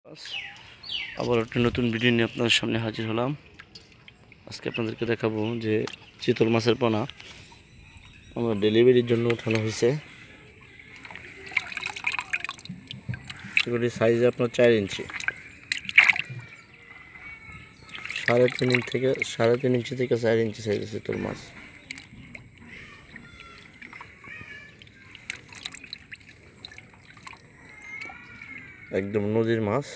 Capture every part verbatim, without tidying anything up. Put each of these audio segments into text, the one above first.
আবার একটা নতুন ভিডিও নিয়ে আপনাদের সামনে হাজির হলাম। আজকে আপনাদেরকে দেখাবো যে চিতল মাছের পোনা আমরা ডেলিভারির জন্য উঠানো হয়েছে। এগুলি সাইজ আপনার চার ইঞ্চি, সাড়ে তিন ইঞ্চি থেকে সাড়ে তিন ইঞ্চি থেকে চার ইঞ্চি সাইজের চিতল মাছ। একদম নদীর মাছ।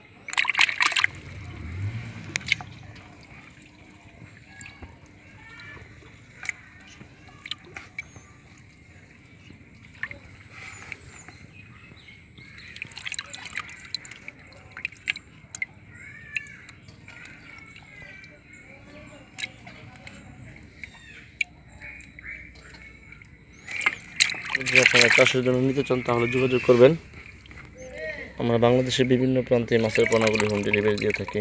যদি আপনারা চাষের জন্য নিতে চান তাহলে যোগাযোগ করবেন। আমরা বাংলাদেশের বিভিন্ন প্রান্তে মাছের পোনাগুলি হোম ডেলিভারি দিয়ে থাকি।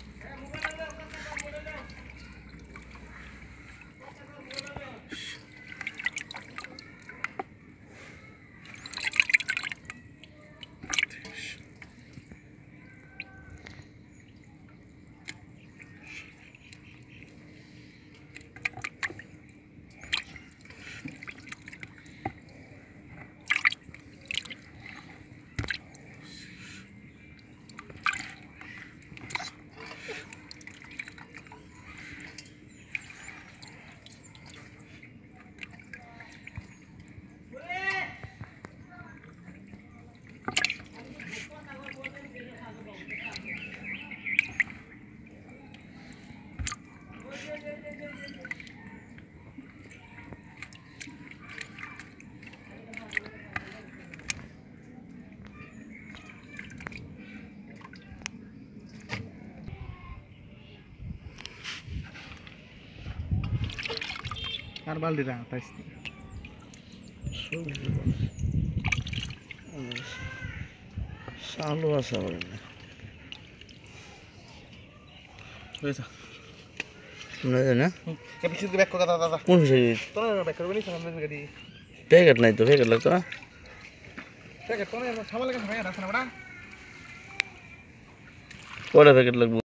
আর বালতি রা তাইস সালু আছে আমার হয়েছে না কে পিছিয়ে ব্যাক কর দাদা দাদা কোন বিষয় তোরা ব্যাক করবি না সামনে গাড়ি প্যাকেট নাই তো, প্যাকেট লাগতো না। ব্যাক তোরা সামনে লাগা ভাই রাস্তা না বড়া কয়টা প্যাকেট লাগবে?